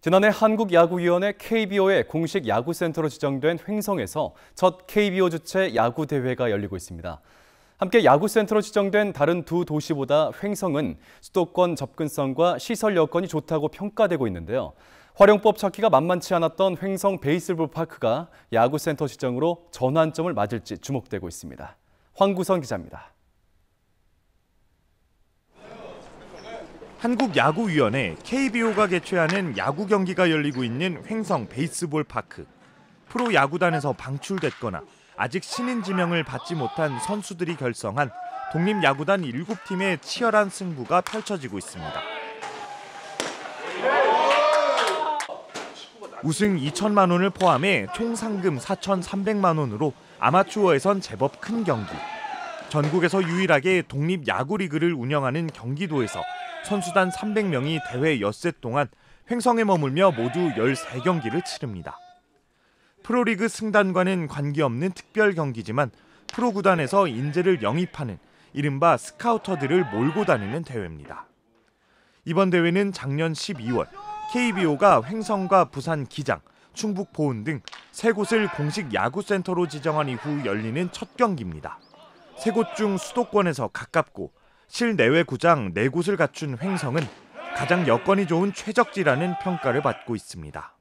지난해 한국야구위원회 KBO의 공식 야구센터로 지정된 횡성에서 첫 KBO 주최 야구대회가 열리고 있습니다. 함께 야구센터로 지정된 다른 두 도시보다 횡성은 수도권 접근성과 시설 여건이 좋다고 평가되고 있는데요. 활용법 찾기가 만만치 않았던 횡성 베이스볼 파크가 야구센터 지정으로 전환점을 맞을지 주목되고 있습니다. 황구선 기자입니다. 한국야구위원회 KBO가 개최하는 야구 경기가 열리고 있는 횡성 베이스볼 파크. 프로야구단에서 방출됐거나 아직 신인 지명을 받지 못한 선수들이 결성한 독립야구단 7팀의 치열한 승부가 펼쳐지고 있습니다. 우승 2천만 원을 포함해 총 상금 4,300만 원으로 아마추어에선 제법 큰 경기. 전국에서 유일하게 독립야구리그를 운영하는 경기도에서 선수단 300명이 대회 엿새 동안 횡성에 머물며 모두 13경기를 치릅니다. 프로리그 승단과는 관계없는 특별 경기지만 프로구단에서 인재를 영입하는 이른바 스카우터들을 몰고 다니는 대회입니다. 이번 대회는 작년 12월 KBO가 횡성과 부산 기장, 충북 보은 등 세 곳을 공식 야구센터로 지정한 이후 열리는 첫 경기입니다. 세 곳 중 수도권에서 가깝고 실내외 구장 4곳을 갖춘 횡성은 가장 여건이 좋은 최적지라는 평가를 받고 있습니다.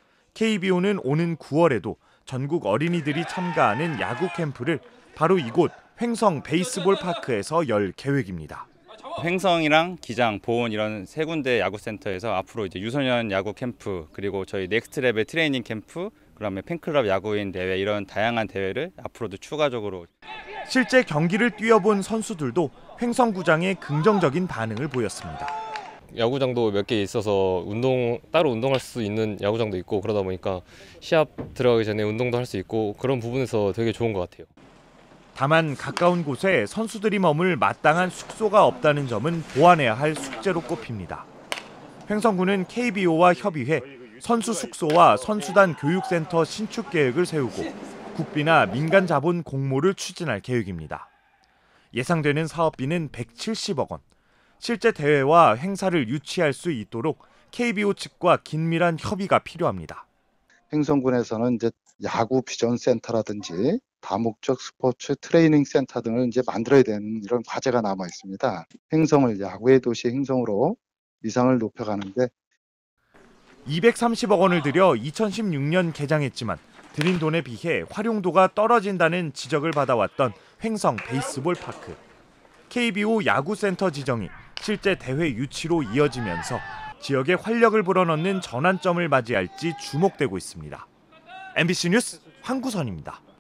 KBO는 오는 9월에도 전국 어린이들이 참가하는 야구 캠프를 바로 이곳 횡성 베이스볼 파크에서 열 계획입니다. 횡성이랑 기장, 보은 이런 세 군데 야구센터에서 앞으로 이제 유소년 야구 캠프, 그리고 저희 넥스트 레벨 트레이닝 캠프, 그다음에 팬클럽 야구인 대회 이런 다양한 대회를 앞으로도 추가적으로. 실제 경기를 뛰어본 선수들도 횡성구장에 긍정적인 반응을 보였습니다. 야구장도 몇 개 있어서 따로 운동할 수 있는 야구장도 있고 그러다 보니까 시합 들어가기 전에 운동도 할 수 있고 그런 부분에서 되게 좋은 것 같아요. 다만 가까운 곳에 선수들이 머물 마땅한 숙소가 없다는 점은 보완해야 할 숙제로 꼽힙니다. 횡성구는 KBO와 협의해 선수 숙소와 선수단 교육센터 신축 계획을 세우고 국비나 민간 자본 공모를 추진할 계획입니다. 예상되는 사업비는 170억 원. 실제 대회와 행사를 유치할 수 있도록 KBO 측과 긴밀한 협의가 필요합니다. 횡성군에서는 이제 야구 비전 센터라든지 다목적 스포츠 트레이닝 센터 등을 이제 만들어야 되는 이런 과제가 남아 있습니다. 횡성을 야구의 도시 횡성으로 위상을 높여가는데 230억 원을 들여 2016년 개장했지만 들인 돈에 비해 활용도가 떨어진다는 지적을 받아왔던 횡성 베이스볼 파크. KBO 야구센터 지정이 실제 대회 유치로 이어지면서 지역에 활력을 불어넣는 전환점을 맞이할지 주목되고 있습니다. MBC 뉴스 황구선입니다.